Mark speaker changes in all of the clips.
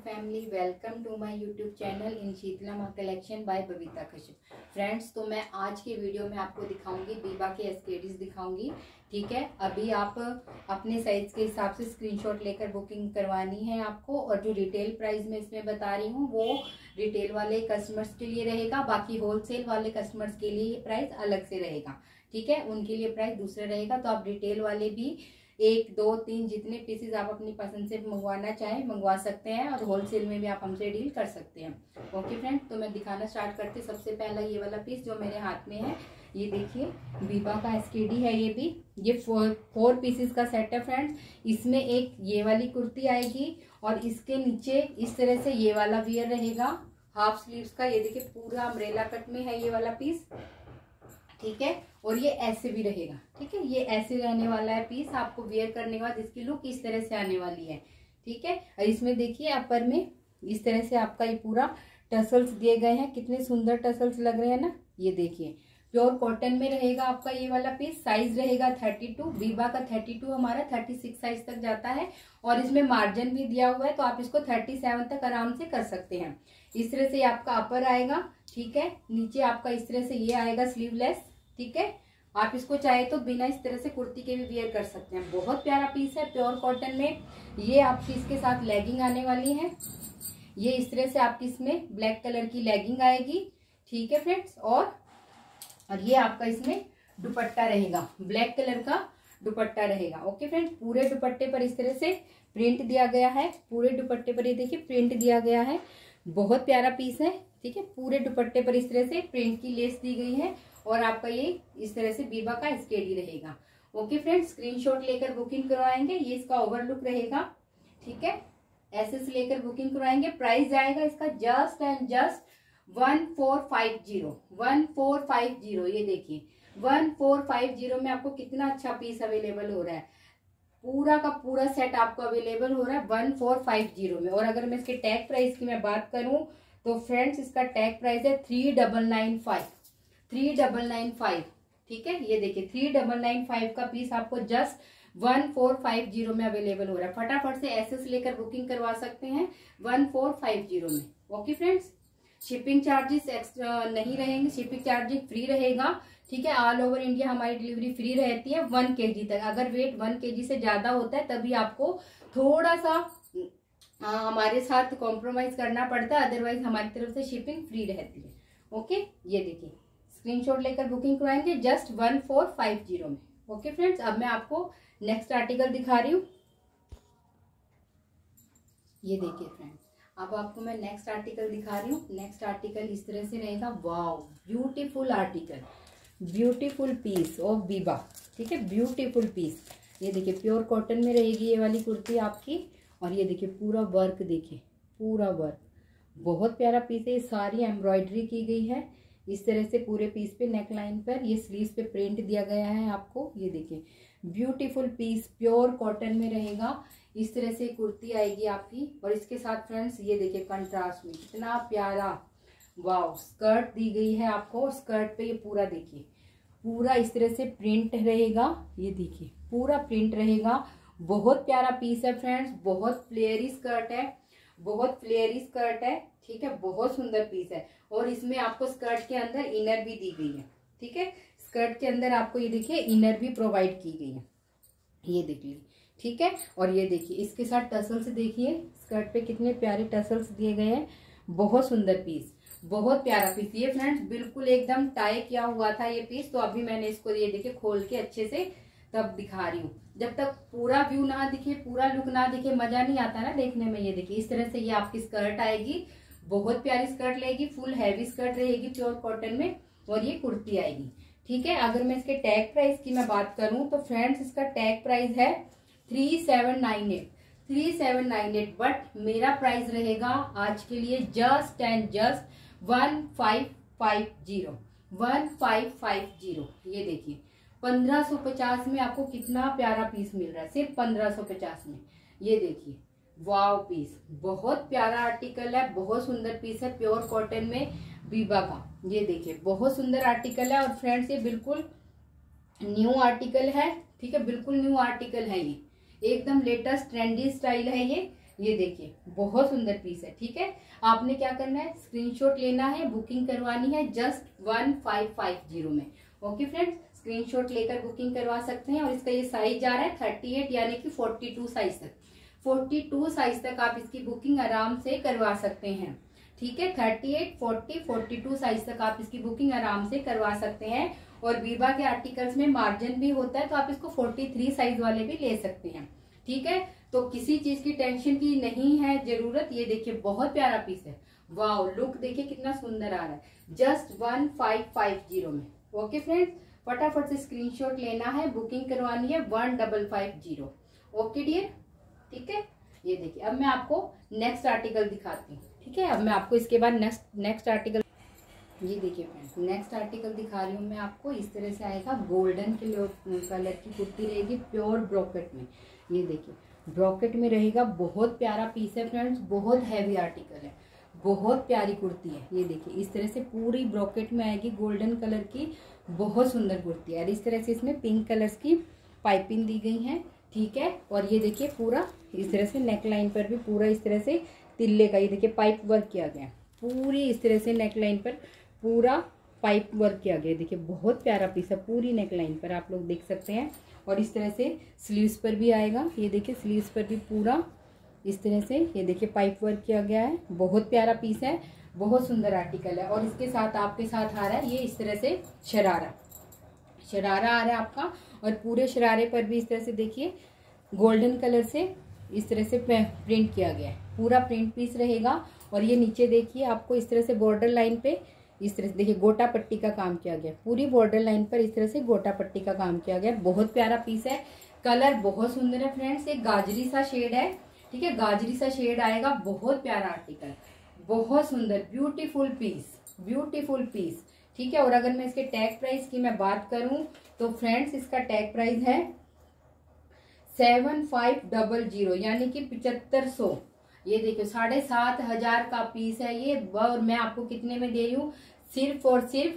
Speaker 1: Family, welcome to my YouTube channel in Sheetla Maa collection by Babita Kashyap. Friends, तो मैं आज के वीडियो में आपको दिखाऊंगी बीबा के एस्केडीज दिखाऊंगी। ठीक है, अभी आप अपने साइज के हिसाब से स्क्रीनशॉट लेकर बुकिंग करवानी है आपको। और जो रिटेल प्राइस में इसमें बता रही हूँ वो रिटेल वाले कस्टमर्स के लिए रहेगा, बाकी होलसेल वाले कस्टमर्स के लिए प्राइस अलग से रहेगा। ठीक है, उनके लिए प्राइस दूसरा रहेगा। तो आप रिटेल वाले भी 1, 2, 3 जितने पीसेज आप अपनी पसंद से मंगवाना चाहें मंगवा सकते हैं, और होलसेल में भी आप हमसे डील कर सकते हैं। ओके फ्रेंड, तो मैं दिखाना स्टार्ट करती हूँ। सबसे पहला ये वाला पीस जो मेरे हाथ में है, ये देखिए बीबा का एसकेडी है। ये भी ये 4 पीसेस का सेट है फ्रेंड्स। इसमें एक ये वाली कुर्ती आएगी और इसके नीचे इस तरह से ये वाला वियर रहेगा हाफ स्लीव्स का। ये देखिए पूरा अम्ब्रेला कट में है ये वाला पीस। ठीक है, और ये ऐसे भी रहेगा। ठीक है, ये ऐसे रहने वाला है पीस। आपको वेयर करने के बाद इसकी लुक इस तरह से आने वाली है। ठीक है, और इसमें देखिए अपर में इस तरह से आपका ये पूरा टसल्स दिए गए हैं। कितने सुंदर टसल्स लग रहे हैं ना। ये देखिए प्योर कॉटन में रहेगा आपका ये वाला पीस। साइज रहेगा 32। बीबा का 32 हमारा 36 साइज तक जाता है, और इसमें मार्जिन भी दिया हुआ है, तो आप इसको 37 तक आराम से कर सकते हैं। इस तरह से आपका अपर आएगा। ठीक है, नीचे आपका इस तरह से ये आएगा स्लीवलेस। ठीक है, आप इसको चाहे तो बिना इस तरह से कुर्ती के भी वेयर कर सकते हैं। बहुत प्यारा पीस है प्योर कॉटन में। ये आपकी इसके साथ लेगिंग आने वाली है। ये इस तरह से आपकी इसमें ब्लैक कलर की लेगिंग आएगी। ठीक है फ्रेंड्स, और ये आपका इसमें दुपट्टा रहेगा, ब्लैक कलर का दुपट्टा रहेगा। ओके फ्रेंड्स, पूरे दुपट्टे पर इस तरह से प्रिंट दिया गया है। पूरे दुपट्टे पर ये देखिए प्रिंट दिया गया है। बहुत प्यारा पीस है। ठीक है, पूरे दुपट्टे पर इस तरह से प्रिंट की लेस दी गई है, और आपका ये इस तरह से बीबा का एसकेडी रहेगा। ओके फ्रेंड्स, स्क्रीनशॉट लेकर बुकिंग करवाएंगे। ये इसका ओवरलुक रहेगा। ठीक है, ऐसे से लेकर बुकिंग करवाएंगे। प्राइस जाएगा इसका जस्ट एंड जस्ट 1450। 1450। ये देखिए 1450 में आपको कितना अच्छा पीस अवेलेबल हो रहा है। पूरा का पूरा सेट आपको अवेलेबल हो रहा है 1450 में। और अगर मैं इसके टैग प्राइस की मैं बात करूं तो फ्रेंड्स इसका टैग प्राइस है 3995। 3995। ठीक है, ये देखिए 3995 का पीस आपको जस्ट 1450 में अवेलेबल हो रहा है। फटाफट से एसएस लेकर बुकिंग करवा सकते हैं 1450 में। Okay friends, shipping charges extra नहीं रहेंगे, शिपिंग चार्जेस फ्री रहेगा। ठीक है, ऑल ओवर इंडिया हमारी डिलीवरी फ्री रहती है 1 kg तक। अगर वेट 1 kg से ज्यादा होता है तभी आपको थोड़ा सा हमारे साथ कॉम्प्रोमाइज करना पड़ता है, अदरवाइज हमारी तरफ से शिपिंग फ्री रहती है। ओके, ये देखिए स्क्रीनशॉट लेकर बुकिंग करवाएंगे जस्ट 1450 में। ओके फ्रेंड्स, अब मैं आपको नेक्स्ट आर्टिकल दिखा रही हूँ। ये देखिए फ्रेंड्स, अब आपको मैं नेक्स्ट आर्टिकल दिखा रही हूँ। नेक्स्ट आर्टिकल इस तरह से रहेगा। Wow, beautiful article, beautiful piece of Biba. ठीक है, ब्यूटीफुल पीस। ये देखिए प्योर कॉटन में रहेगी ये वाली कुर्ती आपकी। और ये देखिए पूरा वर्क, देखिए पूरा वर्क, बहुत प्यारा पीस है। सारी एम्ब्रॉयडरी की गई है इस तरह से पूरे पीस पे। नेक लाइन पर ये स्लीव्स पे प्रिंट दिया गया है आपको। ये देखिए ब्यूटीफुल पीस प्योर कॉटन में रहेगा। इस तरह से कुर्ती आएगी आपकी, और इसके साथ फ्रेंड्स ये देखिए कंट्रास्ट में कितना प्यारा वाव स्कर्ट दी गई है आपको। स्कर्ट पे ये पूरा देखिए पूरा इस तरह से प्रिंट रहेगा। ये देखिए पूरा प्रिंट रहेगा। बहुत प्यारा पीस है फ्रेंड्स, बहुत फ्लेयरी स्कर्ट है, बहुत फ्लेयरी स्कर्ट है। ठीक है, बहुत सुंदर पीस है। और इसमें आपको स्कर्ट के अंदर इनर भी दी गई है। ठीक है, स्कर्ट के अंदर आपको ये देखिए इनर भी प्रोवाइड की गई है। ये देखिए। ठीक है, और ये देखिए इसके साथ टसल्स देखिए, स्कर्ट पे कितने प्यारे टसल्स दिए गए हैं। बहुत सुंदर पीस, बहुत प्यारा पीस। ये फ्रेंड्स बिल्कुल एकदम टाई किया हुआ था ये पीस, तो अभी मैंने इसको ये देखिए खोल के अच्छे से तब दिखा रही हूँ। जब तक पूरा व्यू ना दिखे, पूरा लुक ना दिखे, मजा नहीं आता ना देखने में। ये देखिए इस तरह से ये आपकी स्कर्ट आएगी। बहुत प्यारी स्कर्ट रहेगी, फुल हैवी स्कर्ट रहेगी प्योर कॉटन में, और ये कुर्ती आएगी। ठीक है, अगर मैं इसके टैग प्राइस की मैं बात करूं तो फ्रेंड्स इसका टैग प्राइस है 3798। 3798, बट मेरा प्राइस रहेगा आज के लिए जस्ट एंड जस्ट 1550। 1550। ये देखिए 1550 में आपको कितना प्यारा पीस मिल रहा है, सिर्फ 1550 में। ये देखिए वाव पीस, बहुत प्यारा आर्टिकल है, बहुत सुंदर पीस है प्योर कॉटन में बीबा का। ये देखिए बहुत सुंदर आर्टिकल है। और फ्रेंड्स ये बिल्कुल न्यू आर्टिकल है। ठीक है, बिल्कुल न्यू आर्टिकल है। ये एकदम लेटेस्ट ट्रेंडी स्टाइल है ये। ये देखिए बहुत सुंदर पीस है। ठीक है, आपने क्या करना है, स्क्रीनशॉट लेना है, बुकिंग करवानी है जस्ट 1550 में। ओके फ्रेंड्स, स्क्रीनशॉट लेकर बुकिंग करवा सकते हैं। और इसका ये साइज आ रहा है 38 यानी कि 42 साइज तक, 42 साइज तक आप इसकी बुकिंग आराम से करवा सकते हैं। ठीक है, 38, 40, 42 साइज तक आप इसकी बुकिंग आराम से करवा सकते हैं। और बीबा के आर्टिकल्स में मार्जिन भी होता है, तो आप इसको 43 साइज वाले भी ले सकते हैं। ठीक है, तो किसी चीज की टेंशन की नहीं है जरूरत। ये देखिए बहुत प्यारा पीस है, वाओ, लुक देखिए कितना सुंदर आ रहा है, जस्ट 1550 में। ओके फ्रेंड्स, फटाफट से स्क्रीनशॉट लेना है, बुकिंग करवानी है 1550। ओके डियर, ठीक है। ये देखिए अब मैं आपको नेक्स्ट आर्टिकल दिखाती हूँ। ठीक है, अब मैं आपको इसके बाद नेक्स्ट आर्टिकल, ये देखिए फ्रेंड्स नेक्स्ट आर्टिकल दिखा रही हूँ मैं आपको। इस तरह से आएगा, गोल्डन कलर की कुर्ती रहेगी, प्योर ब्रोकेट में। ये देखिए ब्रोकेट में रहेगा, बहुत प्यारा पीस है फ्रेंड्स, बहुत हैवी आर्टिकल है, बहुत प्यारी कुर्ती है। ये देखिए इस तरह से पूरी ब्रोकेट में आएगी, गोल्डन कलर की, बहुत सुंदर कुर्ती है। और इस तरह से इसमें पिंक कलर्स की पाइपिंग दी गई है। ठीक है, और ये देखिए पूरा इस तरह से नेक लाइन पर भी पूरा इस तरह से तिल्ले का, ये देखिए पाइप वर्क किया गया है, पूरी इस तरह से नेक लाइन पर पूरा पाइप वर्क किया गया। देखिए बहुत प्यारा पीस है, पूरी नेक लाइन पर आप लोग देख सकते हैं। और इस तरह से स्लीव्स पर भी आएगा, ये देखिए स्लीव्स पर भी पूरा इस तरह से, ये देखिए पाइप वर्क किया गया है, बहुत प्यारा पीस है, बहुत सुंदर आर्टिकल है। और इसके साथ आपके साथ आ रहा है ये इस तरह से शरारा आ रहा है आपका। और पूरे शरारे पर भी इस तरह से देखिए गोल्डन कलर से इस तरह से प्रिंट किया गया है, पूरा प्रिंट पीस रहेगा। और ये नीचे देखिए आपको इस तरह से बॉर्डर लाइन पे इस तरह से देखिए गोटा पट्टी का काम किया गया, पूरी बॉर्डर लाइन पर इस तरह से गोटा पट्टी का काम किया गया, बहुत प्यारा पीस है। कलर बहुत सुंदर है फ्रेंड्स, एक गाजरी सा शेड है। ठीक है, गाजरी सा शेड आएगा, बहुत प्यारा आर्टिकल, बहुत सुंदर, ब्यूटीफुल पीस, ब्यूटीफुल पीस। ठीक है, और अगर मैं इसके टैग प्राइस की मैं बात करूं तो फ्रेंड्स इसका टैग प्राइस है 7500 यानी कि 7500। ये देखिए 7500 का पीस है ये, और मैं आपको कितने में दे रही हूँ, सिर्फ और सिर्फ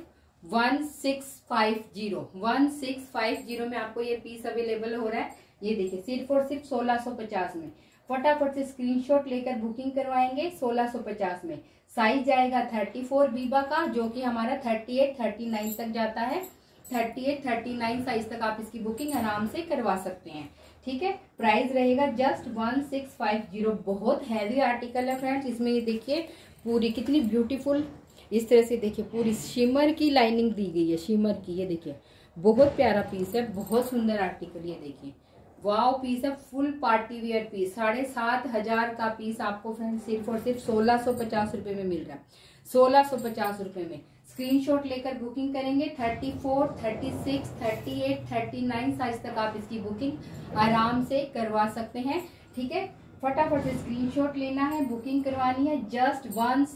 Speaker 1: 1650 में आपको ये पीस अवेलेबल हो रहा है। ये देखिए सिर्फ और सिर्फ 1650 में। फटाफट से स्क्रीनशॉट लेकर बुकिंग करवाएंगे 1650 में। साइज आएगा 34 बीबा का, जो कि हमारा 38, 39 तक जाता है। 38, 39 साइज तक आप इसकी बुकिंग आराम से करवा सकते हैं। ठीक है, प्राइस रहेगा जस्ट 1650। बहुत हैवी आर्टिकल है फ्रेंड्स। इसमें ये देखिए पूरी कितनी ब्यूटीफुल इस तरह से देखिए पूरी शिमर की लाइनिंग दी गई है, शिमर की। ये देखिए बहुत प्यारा पीस है, बहुत सुंदर आर्टिकल। ये देखिए वाव पीस है, फुल पार्टी वेयर पीस। 7500 का पीस आपको फ्रेंड्स सिर्फ और सिर्फ 1650 रुपए में मिल रहा है, 1650 रुपए में। स्क्रीनशॉट लेकर बुकिंग करेंगे 34, 36, 38, 39 साइज तक आप इसकी बुकिंग आराम से करवा सकते हैं। ठीक है, फटाफट से स्क्रीनशॉट लेना है, बुकिंग करवानी है जस्ट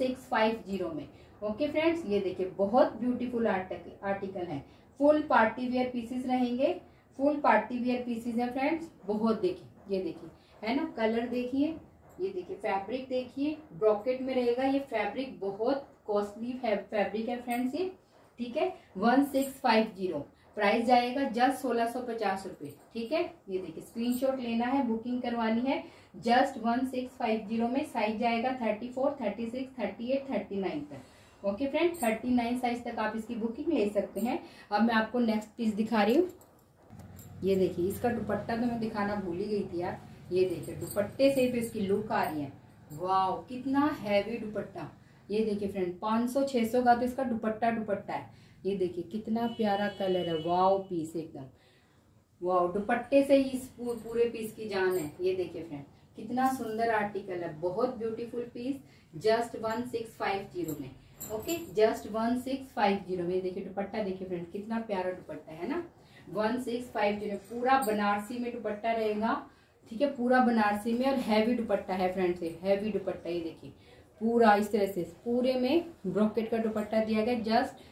Speaker 1: 1650 में। ओके फ्रेंड्स, ये देखिए बहुत ब्यूटीफुल आर्टिकल है, फुल पार्टी वेयर पीसेस रहेंगे, फुल पार्टी वेयर पीसेस है फ्रेंड्स। बहुत देखिए, ये देखिए है ना, कलर देखिए, ये देखिए फैब्रिक देखिए, ब्रॉकेट में रहेगा ये फैब्रिक, बहुत कॉस्टली फैब्रिक है फ्रेंड्स ये। ठीक है, 1650 प्राइस जाएगा जस्ट 1650 रुपए। ठीक है, ये देखिए स्क्रीनशॉट लेना है, बुकिंग करवानी है जस्ट 1650 में। साइज जाएगा 34, 36, 38, 39 तक। ओके फ्रेंड, 39 साइज तक आप इसकी बुकिंग ले सकते हैं। अब मैं आपको नेक्स्ट पीस दिखा रही हूँ। ये देखिए इसका दुपट्टा तो मैं दिखाना भूल ही गई थी यार। ये देखिए दुपट्टे से तो इसकी लुक आ रही है, वाह कितना हैवी दुपट्टा। ये देखिए फ्रेंड 500-600 का तो इसका दुपट्टा है। ये देखिए कितना प्यारा कलर है, वाव पीस एकदम, वाव दुपट्टे से ही इस पूरे पीस की जान है। ये देखिए फ्रेंड कितना सुंदर आर्टिकल है, बहुत ब्यूटीफुल पीस, जस्ट 1650 में। ओके, जस्ट 1650 में। देखिए दुपट्टा देखिए फ्रेंड कितना प्यारा दुपट्टा है ना, 1650 पूरा बनारसी में दुपट्टा रहेगा। ठीक है, पूरा बनारसी में और हैवी दुपट्टा है फ्रेंड्स, हैवी दुपट्टा। ये देखिए पूरा इस तरह से पूरे में ब्रोकेट का दुपट्टा दिया गया, जस्ट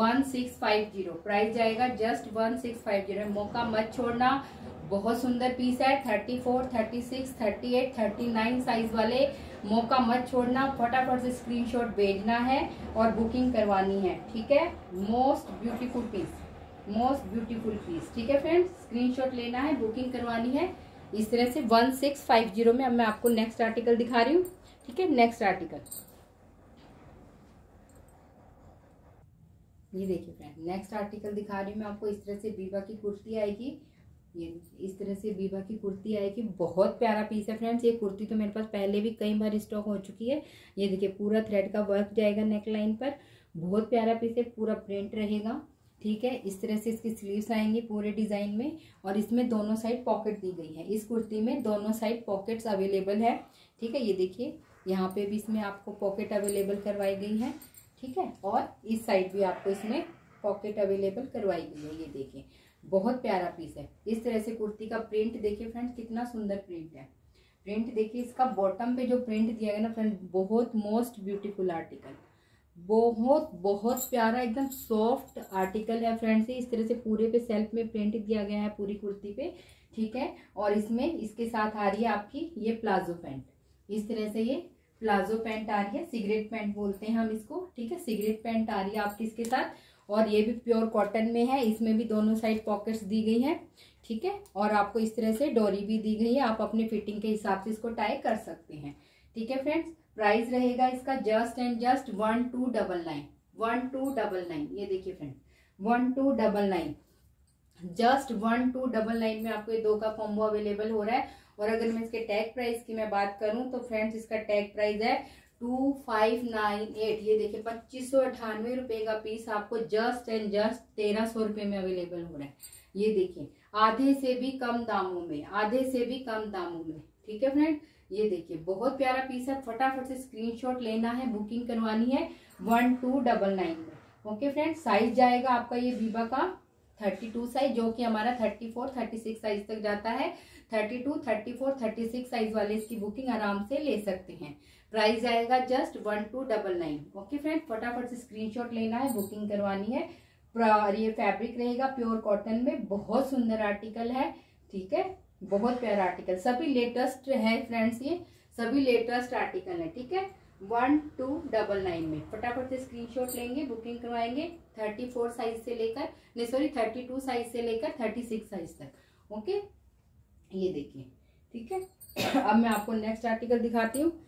Speaker 1: 1650। प्राइस जाएगा जस्ट 1650। मौका मत छोड़ना, बहुत सुंदर पीस है। 34, 36, 38, 39 साइज वाले मौका मत छोड़ना, फटाफट से स्क्रीनशॉट भेजना है और बुकिंग करवानी है। ठीक है, most beautiful piece, most beautiful piece. ठीक है फ्रेंड्स, स्क्रीनशॉट लेना है, बुकिंग करवानी है इस तरह से 1650 में। अब मैं आपको नेक्स्ट आर्टिकल दिखा रही हूँ, ठीक है। नेक्स्ट आर्टिकल ये देखिए फ्रेंड, नेक्स्ट आर्टिकल दिखा रही हूँ मैं आपको। इस तरह से बीबा की कुर्ती आएगी, ये इस तरह से बीबा की कुर्ती आएगी। बहुत प्यारा पीस है फ्रेंड्स। ये कुर्ती तो मेरे पास पहले भी कई बार स्टॉक हो चुकी है। ये देखिए पूरा थ्रेड का वर्क जाएगा नेक लाइन पर। बहुत प्यारा पीस है, पूरा प्रिंट रहेगा, ठीक है। इस तरह से इसकी स्लीव्स आएंगी पूरे डिजाइन में, और इसमें दोनों साइड पॉकेट दी गई है। इस कुर्ती में दोनों साइड पॉकेट्स अवेलेबल है, ठीक है। ये देखिए यहाँ पे भी इसमें आपको पॉकेट अवेलेबल करवाई गई है, ठीक है। और इस साइड भी आपको इसमें पॉकेट अवेलेबल करवाई गई है। ये देखिए बहुत प्यारा पीस है। इस तरह से कुर्ती का प्रिंट देखिए फ्रेंड्स, कितना सुंदर प्रिंट है। प्रिंट देखिए, इसका बॉटम पे जो प्रिंट दिया गया ना फ्रेंड, बहुत मोस्ट ब्यूटीफुल आर्टिकल, बहुत बहुत प्यारा, एकदम सॉफ्ट आर्टिकल है फ्रेंड्स। इस तरह से पूरे पे सेल्फ में प्रिंट दिया गया है पूरी कुर्ती पे, ठीक है। और इसमें इसके साथ आ रही है आपकी ये प्लाजो पैंट। इस तरह से ये प्लाजो पैंट आ रही है, सिगरेट पैंट बोलते हैं हम इसको, ठीक है। सिगरेट पैंट आ रही है आपकी इसके साथ, और ये भी प्योर कॉटन में है। इसमें भी दोनों साइड पॉकेट्स दी गई हैं, ठीक है। और आपको इस तरह से डोरी भी दी गई है, आप अपने फिटिंग के हिसाब से इसको टाई कर सकते हैं, ठीक है फ्रेंड्स। प्राइस रहेगा इसका जस्ट एंड जस्ट 1299, 1299। ये देखिए फ्रेंड 1299, जस्ट 1299 में आपको ये दो का कॉम्बो अवेलेबल हो रहा है। और अगर मैं इसके टैग प्राइस की मैं बात करूं तो फ्रेंड्स इसका टैग प्राइस है 2598। ये देखिए 2598 रुपए का पीस आपको जस्ट एंड जस्ट 1300 रुपए में अवेलेबल हो रहा है। ये देखिए आधे से भी कम दामों में, आधे से भी कम दामों में, ठीक है फ्रेंड। ये देखिए बहुत प्यारा पीस है। फटाफट से स्क्रीनशॉट लेना है, बुकिंग करवानी है 1299 में, ओके फ्रेंड। साइज जाएगा आपका ये बीबा का 32 साइज, जो कि हमारा 34 36 साइज तक जाता है। 32 34 36 साइज वाले इसकी बुकिंग आराम से ले सकते हैं। प्राइस आएगा जस्ट 1299, ओके फ्रेंड। फटाफट से स्क्रीनशॉट लेना है, बुकिंग करवानी है। ये फैब्रिक रहेगा प्योर कॉटन में, बहुत सुंदर आर्टिकल है, ठीक है। बहुत प्यारा आर्टिकल, सभी लेटेस्ट है फ्रेंड्स, ये सभी लेटेस्ट आर्टिकल है, ठीक है। 1299 में फटाफट से स्क्रीनशॉट लेंगे, बुकिंग करवाएंगे 34 साइज से लेकर, नहीं सॉरी 32 साइज से लेकर 36 साइज तक, ओके। ये देखिए, ठीक है। अब मैं आपको नेक्स्ट आर्टिकल दिखाती हूँ।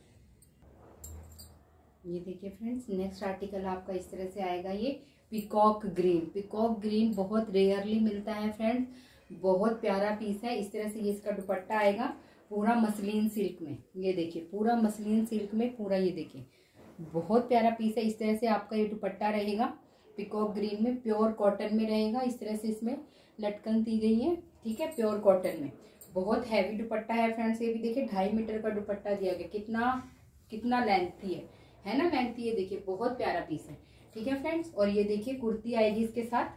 Speaker 1: ये देखिए फ्रेंड्स, नेक्स्ट आर्टिकल आपका इस तरह से आएगा, ये पीकॉक ग्रीन। पीकॉक ग्रीन बहुत रेयरली मिलता है फ्रेंड्स, बहुत प्यारा पीस है। इस तरह से ये इसका दुपट्टा आएगा पूरा मसलिन सिल्क में। ये देखिए पूरा मसलिन सिल्क में, पूरा ये देखिए बहुत प्यारा पीस है। इस तरह से आपका ये दुपट्टा रहेगा पीकॉक ग्रीन में, प्योर कॉटन में रहेगा। इस तरह से इसमें लटकन दी गई है, ठीक है, प्योर कॉटन में। बहुत हैवी दुपट्टा है फ्रेंड्स। ये भी देखिए 2.5 मीटर का दुपट्टा दिया गया, कितना लेंथी है ना, लेंथी। ये देखिए बहुत प्यारा पीस है, ठीक है फ्रेंड्स। और ये देखिए कुर्ती आएगी इसके साथ,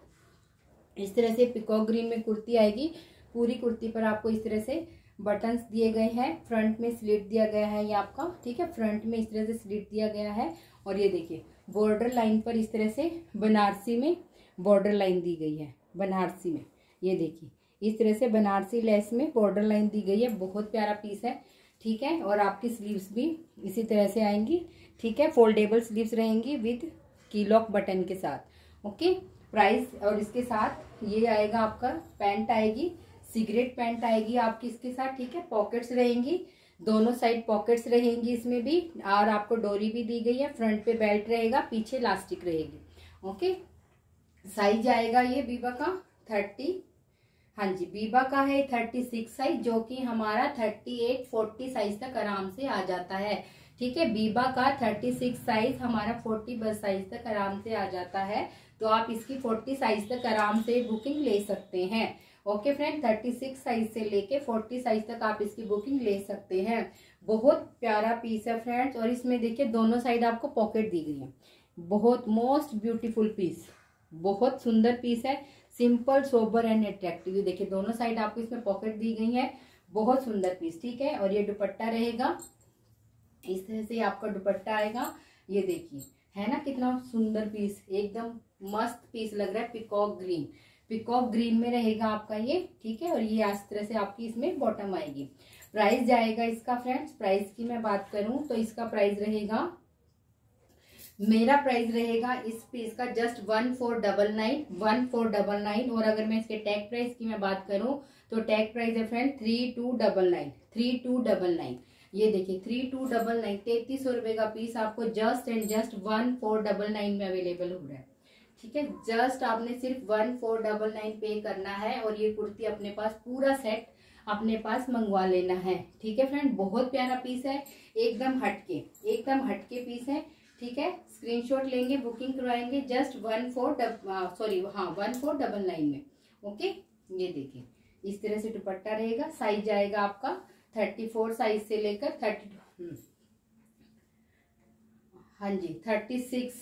Speaker 1: इस तरह से पीकॉक ग्रीन में कुर्ती आएगी। पूरी कुर्ती पर आपको इस तरह से बटन्स दिए गए हैं, फ्रंट में स्लिट दिया गया है ये आपका, ठीक है। फ्रंट में इस तरह से स्लिट दिया गया है। और ये देखिए बॉर्डर लाइन पर इस तरह से बनारसी में बॉर्डर लाइन दी गई है, बनारसी में। ये देखिए इस तरह से बनारसी लेस में बॉर्डर लाइन दी गई है, बहुत प्यारा पीस है, ठीक है। और आपकी स्लीव्स भी इसी तरह से आएंगी, ठीक है। फोल्डेबल स्लीव्स रहेंगी विद कीलॉक बटन के साथ, ओके। प्राइस और इसके साथ ये आएगा आपका पैंट आएगी, सिगरेट पैंट आएगी आपकी इसके साथ, ठीक है। पॉकेट्स रहेंगी, दोनों साइड पॉकेट्स रहेंगी इसमें भी, और आपको डोरी भी दी गई है। फ्रंट पे बेल्ट रहेगा, पीछे इलास्टिक रहेगी, ओके। साइज आएगा ये बीबा का 30, हाँ जी बीबा का है 36 साइज, जो कि हमारा 38 40 साइज तक आराम से आ जाता है, ठीक है। बीबा का 36 साइज हमारा 40 साइज तक आराम से आ जाता है, तो आप इसकी 40 साइज तक आराम से बुकिंग ले सकते हैं, ओके फ्रेंड। 36 साइज से लेके 40 साइज तक आप इसकी बुकिंग ले सकते हैं। बहुत प्यारा पीस है फ्रेंड्स। और इसमें देखिए दोनों साइड आपको पॉकेट दी गई है, बहुत मोस्ट ब्यूटीफुल पीस, बहुत सुंदर पीस है, सिंपल सोबर एंड अट्रैक्टिव। देखिए दोनों साइड आपको इसमें पॉकेट दी गई है, बहुत सुंदर पीस, ठीक है। और ये दुपट्टा रहेगा, इस तरह से आपका दुपट्टा आएगा। ये देखिए है ना कितना सुंदर पीस, एकदम मस्त पीस लग रहा है। पीकॉक ग्रीन, पीकॉक ग्रीन में रहेगा आपका ये, ठीक है। और ये इस तरह से आपकी इसमें बॉटम आएगी। प्राइस जाएगा इसका फ्रेंड्स, प्राइस की मैं बात करूं तो इसका प्राइस रहेगा मेरा प्राइस रहेगा इस पीस का जस्ट 1499 और अगर मैं इसके टैग प्राइस की मैं बात करूं तो टैग प्राइस है फ्रेंड 3299। ये देखिए 3299, 3300 रुपए का पीस आपको जस्ट एंड जस्ट 1499 में अवेलेबल हो रहा है। ठीक है, जस्ट आपने सिर्फ 1499 पे करना है और ये कुर्ती अपने पास पूरा सेट अपने पास मंगवा लेना है। ठीक है फ्रेंड, बहुत प्यारा पीस है, एकदम हटके पीस है। ठीक है, स्क्रीनशॉट लेंगे, बुकिंग करवाएंगे जस्ट 1499 में। ओके, ये देखिए इस तरह से दुपट्टा रहेगा। साइज जाएगा आपका 34 साइज से लेकर 32, हाँ जी 36,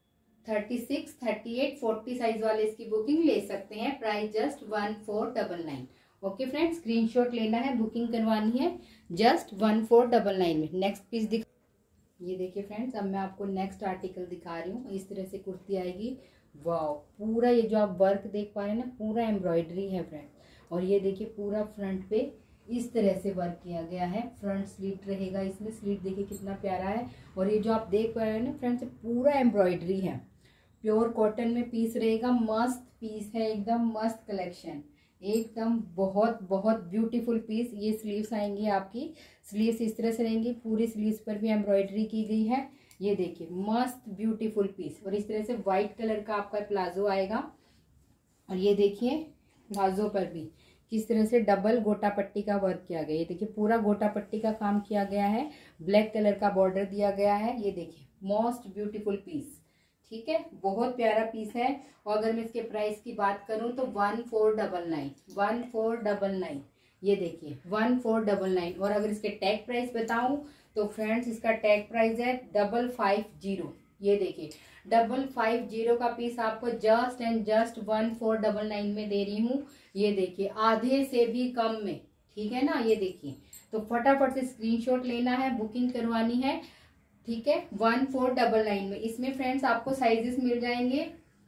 Speaker 1: 38, 40 साइज वाले इसकी बुकिंग ले सकते हैं। Price just 1499। Okay friends, screenshot लेना है, बुकिंग करवानी है जस्ट 1499 में। नेक्स्ट पीस दिख, ये देखिए फ्रेंड्स, अब मैं आपको नेक्स्ट आर्टिकल दिखा रही हूँ। इस तरह से कुर्ती आएगी। वाव, पूरा ये जो आप वर्क देख पा रहे हैं ना, पूरा एम्ब्रॉयडरी है फ्रेंड। और ये देखिए पूरा फ्रंट पे इस तरह से वर्क किया गया है। फ्रंट स्लीट रहेगा, इसमें स्लीट देखिए कितना प्यारा है। और ये जो आप देख पा रहे हैं ना फ्रेंड्स, पूरा एम्ब्रॉयडरी है। प्योर कॉटन में पीस रहेगा, मस्त पीस है, एकदम मस्त कलेक्शन, एकदम बहुत बहुत ब्यूटीफुल पीस। ये स्लीव्स आएंगी आपकी, स्लीव्स इस तरह से रहेंगी, पूरी स्लीव्स पर भी एम्ब्रॉयडरी की गई है। ये देखिए मस्त ब्यूटीफुल पीस। और इस तरह से व्हाइट कलर का आपका प्लाजो आएगा। और ये देखिए प्लाजो पर भी किस तरह से डबल गोटा पट्टी का वर्क किया गया। ये देखिए पूरा गोटा पट्टी का काम किया गया है, ब्लैक कलर का बॉर्डर दिया गया है। ये देखिए मोस्ट ब्यूटीफुल पीस। ठीक है, बहुत प्यारा पीस है। और अगर मैं इसके प्राइस की बात करूं तो 1499। ये देखिए 1499। और अगर इसके टैग प्राइस बताऊं तो फ्रेंड्स इसका टैग प्राइस है 550। ये देखिए 550 का पीस आपको जस्ट एंड जस्ट 1499 में दे रही हूँ। ये देखिए आधे से भी कम में। ठीक है ना, ये देखिए, तो फटाफट से स्क्रीनशॉट लेना है, बुकिंग करवानी है। ठीक है, 1499 में। इसमें फ्रेंड्स आपको साइजेस मिल जाएंगे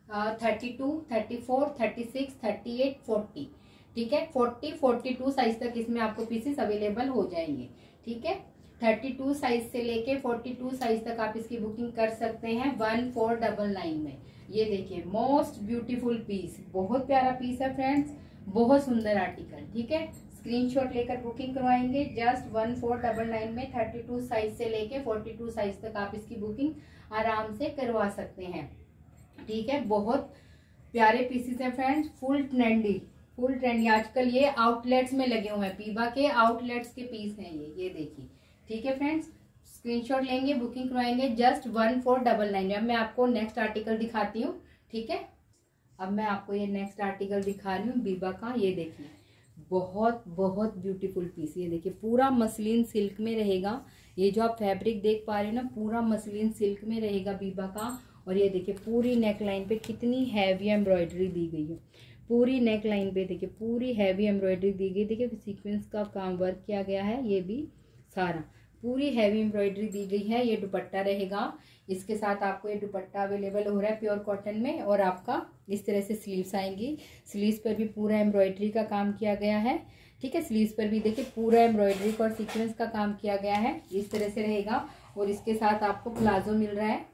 Speaker 1: 32, 34, 36, 38, 40। ठीक है, 40, 42 साइज तक इसमें आपको पीसेस अवेलेबल हो जाएंगे। ठीक है, 32 साइज से लेके 42 साइज तक आप इसकी बुकिंग कर सकते हैं 1499 में। ये देखिए मोस्ट ब्यूटीफुल पीस, बहुत प्यारा पीस है फ्रेंड्स, बहुत सुंदर आर्टिकल। ठीक है, स्क्रीनशॉट लेकर बुकिंग करवाएंगे जस्ट 1499 में। 32 साइज से लेके 42 साइज तक आप इसकी बुकिंग आराम से करवा सकते हैं। ठीक है, बहुत प्यारे पीसेस हैं फ्रेंड्स, फुल ट्रेंडी आजकल ये आउटलेट्स में लगे हुए हैं, पीबा के आउटलेट्स के पीस हैं ये देखिए। ठीक है फ्रेंड्स, स्क्रीनशॉट लेंगे, बुकिंग करवाएंगे जस्ट 1499। अब मैं आपको नेक्स्ट आर्टिकल दिखाती हूँ। ठीक है, अब मैं आपको ये नेक्स्ट आर्टिकल दिखा रही हूँ बीबा का। ये देखिए बहुत बहुत ब्यूटीफुल पीस। ये देखिए पूरा मसलिन सिल्क में रहेगा। ये जो आप फैब्रिक देख पा रहे हैं ना, पूरा मसलिन सिल्क में रहेगा बीबा का। और ये देखिए पूरी नेक लाइन पे कितनी हैवी एम्ब्रॉयडरी दी गई है। पूरी नेक लाइन पे देखिए पूरी हैवी एम्ब्रॉयडरी दी गई। देखिए सीक्वेंस का काम वर्क किया गया है, ये भी सारा पूरी हैवी एम्ब्रॉयडरी दी गई है। ये दुपट्टा रहेगा, इसके साथ आपको ये दुपट्टा अवेलेबल हो रहा है प्योर कॉटन में। और आपका इस तरह से स्लीव्स आएंगी, स्लीव्स पर भी पूरा एम्ब्रॉयडरी का काम किया गया है। ठीक है, स्लीव्स पर भी देखिए पूरा एम्ब्रॉयडरी और सीक्वेंस का काम किया गया है, इस तरह से रहेगा। और इसके साथ आपको प्लाजो मिल रहा है,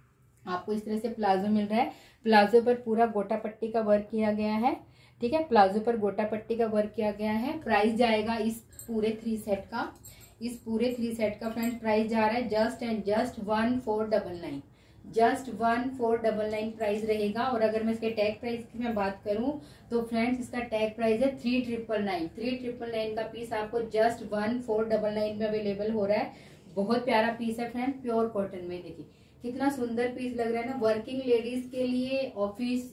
Speaker 1: इस तरह से प्लाजो मिल रहा है। प्लाजो पर पूरा गोटा पट्टी का वर्क किया गया है। ठीक है, प्लाजो पर गोटा पट्टी का वर्क किया गया है। प्राइस जाएगा इस पूरे 3 सेट का फ्रेंड्स प्राइस जा रहा है just and just 1499। Just 1499 price रहेगा। और अगर मैं इसके टैग प्राइस की मैं बात करूं तो फ्रेंड्स इसका टैग प्राइस है 3999 का पीस आपको जस्ट 1499 में अवेलेबल हो रहा है। बहुत प्यारा पीस है फ्रेंड, प्योर कॉटन में। देखिए कितना सुंदर पीस लग रहा है ना, वर्किंग लेडीज के लिए, ऑफिस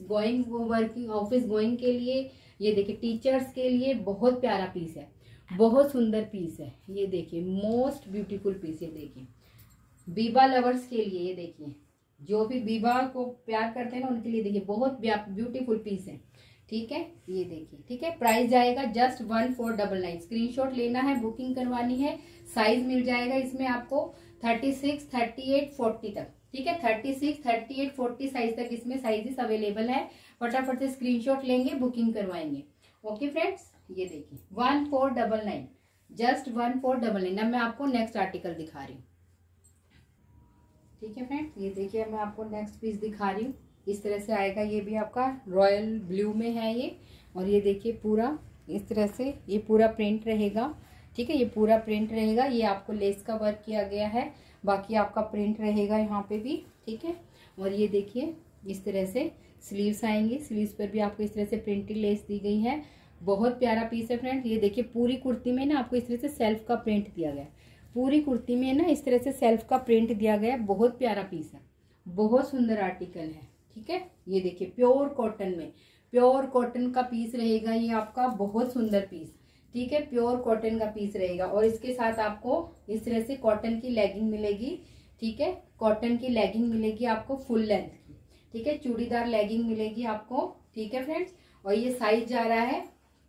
Speaker 1: गोइंग के लिए, ये देखिए टीचर्स के लिए बहुत प्यारा पीस है, बहुत सुंदर पीस है। ये देखिए मोस्ट ब्यूटीफुल पीस। ये देखिए बीबा लवर्स के लिए, ये देखिए जो भी बीबा को प्यार करते हैं ना उनके लिए देखिए बहुत ब्यूटीफुल पीस है। ठीक है, ये देखिए। ठीक है, प्राइस जाएगा जस्ट 1499। स्क्रीनशॉट लेना है, बुकिंग करवानी है। साइज मिल जाएगा इसमें आपको 36, 38, 40 तक। ठीक है, 36, 38, 40 साइज तक इसमें साइजेस अवेलेबल है। फटाफट से स्क्रीनशॉट लेंगे, बुकिंग करवाएंगे। ओके फ्रेंड्स, ये देखिए 1499, जस्ट 1499। अब मैं आपको नेक्स्ट आर्टिकल दिखा रही हूँ। ठीक है फ्रेंड्स, ये देखिए मैं आपको नेक्स्ट पीस दिखा रही हूँ। इस तरह से आएगा, ये भी आपका रॉयल ब्लू में है ये। और ये देखिए पूरा इस तरह से ये पूरा प्रिंट रहेगा। ठीक है, ये पूरा प्रिंट रहेगा। ये आपको लेस का वर्क किया गया है, बाकी आपका प्रिंट रहेगा यहाँ पे भी। ठीक है, और ये देखिए इस तरह से स्लीव्स आएंगे। स्लीव्स पर भी आपको इस तरह से प्रिंटेड लेस दी गई है। बहुत प्यारा पीस है फ्रेंड्स। ये देखिए पूरी कुर्ती में ना आपको इस तरह से सेल्फ का प्रिंट दिया गया है। पूरी कुर्ती में ना इस तरह से सेल्फ का प्रिंट दिया गया है। बहुत प्यारा पीस है, बहुत सुंदर आर्टिकल है। ठीक है, ये देखिए प्योर कॉटन में, प्योर कॉटन का पीस रहेगा ये आपका, बहुत सुंदर पीस। ठीक है, प्योर कॉटन का पीस रहेगा। और इसके साथ आपको इस तरह से कॉटन की लेगिंग मिलेगी। ठीक है, कॉटन की लेगिंग मिलेगी आपको फुल लेंथ की। ठीक है, चूड़ीदार लेगिंग मिलेगी आपको। ठीक है फ्रेंड्स, और ये साइज जा रहा है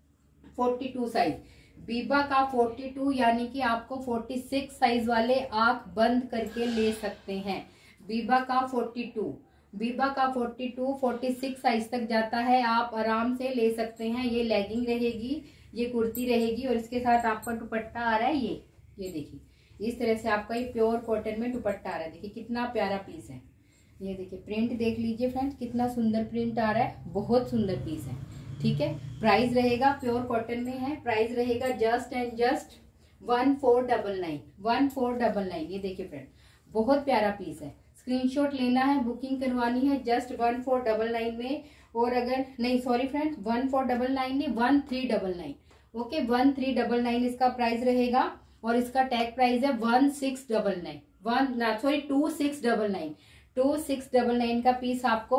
Speaker 1: 42 साइज, बीबा का 42, यानी कि आपको 46 साइज वाले आंख बंद करके ले सकते हैं। बीबा का 42, बीबा का 42 46 साइज तक जाता है, आप आराम से ले सकते हैं। ये लेगिंग रहेगी, ये कुर्ती रहेगी, और इसके साथ आपका दुपट्टा आ रहा है। ये देखिए इस तरह से आपका ये प्योर कॉटन में दुपट्टा आ रहा है। देखिए कितना प्यारा पीस है। ये देखिए प्रिंट देख लीजिए फ्रेंड्स, कितना सुंदर प्रिंट आ रहा है, बहुत सुंदर पीस है। ठीक है, प्राइस रहेगा, प्योर कॉटन में है, प्राइस रहेगा जस्ट एंड जस्ट 1499, 1499। ये देखिए फ्रेंड, बहुत प्यारा पीस है। स्क्रीनशॉट लेना है, बुकिंग करवानी है जस्ट 1499 में। और अगर नहीं, सॉरी फ्रेंड्स, 1499 नहीं, 1399। ओके, 1399 इसका प्राइस रहेगा। और इसका टैग प्राइस है 1699, 2699। 2699 का पीस आपको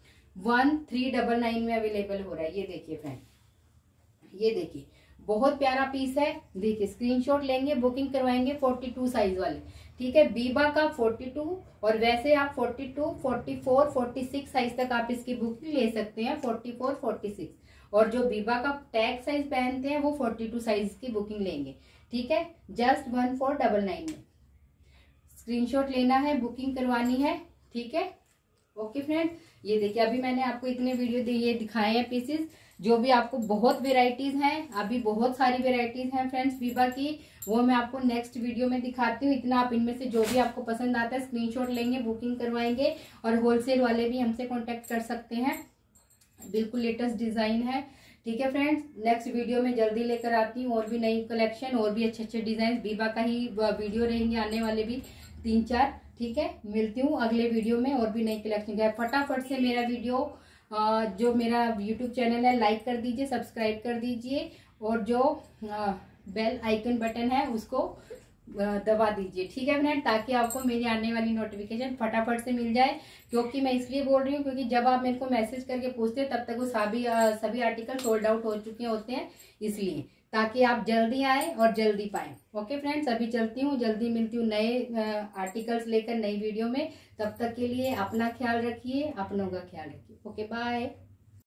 Speaker 1: 1399 में अवेलेबल हो रहा है। ये देखिए फ्रेंड, ये देखिए बहुत प्यारा पीस है। देखिए स्क्रीनशॉट लेंगे, बुकिंग करवाएंगे 42 साइज वाले। ठीक है, बीबा का 42, और वैसे आप 42, 44, 46 साइज तक आप इसकी बुकिंग ले सकते हैं। 44, 46, और जो बीबा का टैग साइज पहनते हैं वो 42 साइज की बुकिंग लेंगे। ठीक है, जस्ट 1499 में स्क्रीनशॉट लेना है, बुकिंग करवानी है। ठीक है, ओके फ्रेंड, ये देखिए अभी मैंने आपको इतने वीडियो ये दिखाए हैं पीसेस, जो भी आपको बहुत वेराइटीज हैं, अभी बहुत सारी वेराइटीज हैं फ्रेंड्स बीबा की, वो मैं आपको नेक्स्ट वीडियो में दिखाती हूँ। इतना आप इनमें से जो भी आपको पसंद आता है स्क्रीनशॉट लेंगे, बुकिंग करवाएंगे। और होलसेल वाले भी हमसे कांटेक्ट कर सकते हैं, बिल्कुल लेटेस्ट डिजाइन है। ठीक है फ्रेंड्स, नेक्स्ट वीडियो में जल्दी लेकर आती हूँ और भी नई कलेक्शन, और भी अच्छे अच्छे डिजाइन। बीबा का ही वीडियो रहेंगे आने वाले भी 3-4। ठीक है, मिलती हूँ अगले वीडियो में और भी नई कलेक्शन का। फटाफट से मेरा वीडियो जो मेरा यूट्यूब चैनल है लाइक कर दीजिए, सब्सक्राइब कर दीजिए, और जो बेल आइकन बटन है उसको दबा दीजिए। ठीक है फ्रेंड, ताकि आपको मेरी आने वाली नोटिफिकेशन फटाफट से मिल जाए। क्योंकि मैं इसलिए बोल रही हूँ क्योंकि जब आप मेरे को मैसेज करके पूछते हैं तब तक वो सभी आर्टिकल सोल्ड आउट हो चुके होते हैं, इसलिए ताकि आप जल्दी आए और जल्दी पाएं। ओके फ्रेंड्स, अभी चलती हूँ, जल्दी मिलती हूँ नए आर्टिकल्स लेकर नई वीडियो में। तब तक के लिए अपना ख्याल रखिए, अपनों का ख्याल रखिए। Okay, bye.